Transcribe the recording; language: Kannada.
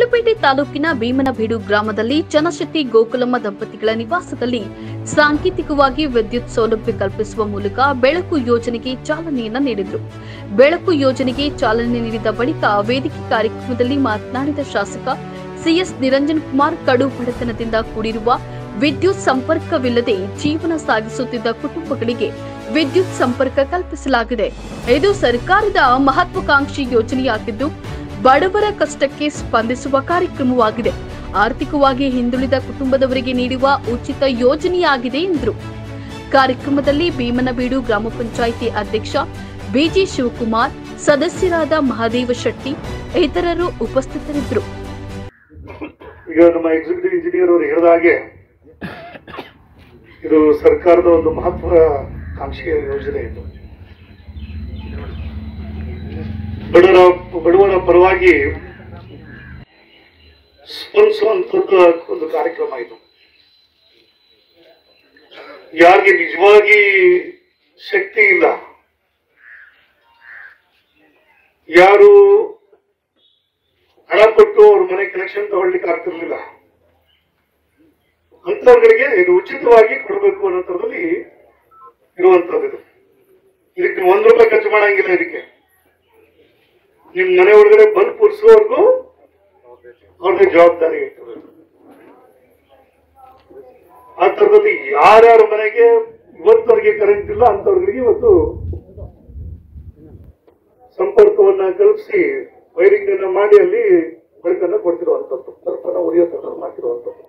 ಗುಂಡ್ಲುಪೇಟೆ ತಾಲೂಕಿನ ಭೀಮನಬೀಡು ಗ್ರಾಮದಲ್ಲಿ ಚನ್ನಶೆಟ್ಟಿ ಗೋಕುಲಮ್ಮ ದಂಪತಿಗಳ ನಿವಾಸದಲ್ಲಿ ಸಾಂಕೇತಿಕವಾಗಿ ವಿದ್ಯುತ್ ಸೌಲಭ್ಯ ಕಲ್ಪಿಸುವ ಮೂಲಕ ಬೆಳಕು ಯೋಜನೆಗೆ ಚಾಲನೆಯನ್ನ ನೀಡಿದರು. ಬೆಳಕು ಯೋಜನೆಗೆ ಚಾಲನೆ ನೀಡಿದ ಬಳಿಕ ವೇದಿಕೆ ಕಾರ್ಯಕ್ರಮದಲ್ಲಿ ಮಾತನಾಡಿದ ಶಾಸಕ ಸಿಎಸ್ ನಿರಂಜನ್ ಕುಮಾರ್, ಕಡು ಬಡತನದಿಂದ ಕೂಡಿರುವ ವಿದ್ಯುತ್ ಸಂಪರ್ಕವಿಲ್ಲದೆ ಜೀವನ ಸಾಗಿಸುತ್ತಿದ್ದ ಕುಟುಂಬಗಳಿಗೆ ವಿದ್ಯುತ್ ಸಂಪರ್ಕ ಕಲ್ಪಿಸಲಾಗಿದೆ. ಇದು ಸರ್ಕಾರದ ಮಹತ್ವಾಕಾಂಕ್ಷಿ ಯೋಜನೆಯಾಗಿದ್ದು ಬಡವರ ಕಷ್ಟಕ್ಕೆ ಸ್ಪಂದಿಸುವ ಕಾರ್ಯಕ್ರಮವಾಗಿದೆ. ಆರ್ಥಿಕವಾಗಿ ಹಿಂದುಳಿದ ಕುಟುಂಬದವರಿಗೆ ನೀಡುವ ಉಚಿತ ಯೋಜನೆಯಾಗಿದೆ ಎಂದರು. ಕಾರ್ಯಕ್ರಮದಲ್ಲಿ ಭೀಮನಬೀಡು ಗ್ರಾಮ ಪಂಚಾಯಿತಿ ಅಧ್ಯಕ್ಷ ಬಿಜಿ ಶಿವಕುಮಾರ್, ಸದಸ್ಯರಾದ ಮಹಾದೇವ ಶೆಟ್ಟಿ ಇತರರು ಉಪಸ್ಥಿತರಿದ್ದರು. ಈಗ ನಮ್ಮ ಎಕ್ಸಿಕ್ಯೂಟಿವ್ ಇಂಜಿನಿಯರ್ ಅವರು ಹೇಳಿದ ಹಾಗೆ ಇದು ಸರ್ಕಾರದ ಒಂದು ಮಹತ್ವಾಕಾಂಕ್ಷೆಯ ಯೋಜನೆ. ಇದು ಬಡವರ ಪರವಾಗಿ ಸ್ಪಂದಿಸುವಂತದ್ದು ಒಂದು ಕಾರ್ಯಕ್ರಮ. ಇದು ಯಾರಿಗೆ ನಿಜವಾಗಿ ಶಕ್ತಿ ಇಲ್ಲ, ಯಾರು ಹಣ ಕೊಟ್ಟು ಅವ್ರ ಮನೆ ಕನೆಕ್ಷನ್ ತಗೊಳ್ಳಿಕ್ಕೆ ಆಗ್ತಿರ್ಲಿಲ್ಲ, ಅಂತವರಿಗೆ ಇದು ಉಚಿತವಾಗಿ ಕೊಡಬೇಕು ಅನ್ನೋದ್ರಲ್ಲಿ ಇರುವಂತದ್ದು. ಇದಕ್ಕೆ ₹1 ಖರ್ಚು ಮಾಡಂಗಿಲ್ಲ. ಇದಕ್ಕೆ ನಿಮ್ ಮನೆ ಒಳಗಡೆ ಬಲ್ಬ್ ಪೂರಿಸುವವರೆಗೂ ಅವ್ರದ್ದು ಜವಾಬ್ದಾರಿ ಇರ್ತದೆ. ಆ ತರದಲ್ಲಿ ಯಾರ್ಯಾರ ಮನೆಗೆ ಇವತ್ತವರಿಗೆ ಕರೆಂಟ್ ಇಲ್ಲ ಅಂತವ್ರಿಗೆ ಇವತ್ತು ಸಂಪರ್ಕವನ್ನ ಕಲ್ಪಿಸಿ ವೈರಿಂಗ್ ಅನ್ನ ಮಾಡಿ ಅಲ್ಲಿ ಬೆಳಕನ್ನ ಕೊಡ್ತಿರುವಂತದ್ದು, ಬಲ್ಬನ್ನ ಉರಿಯೋ ತರ ಮಾಡ್ತಿರುವಂತದ್ದು.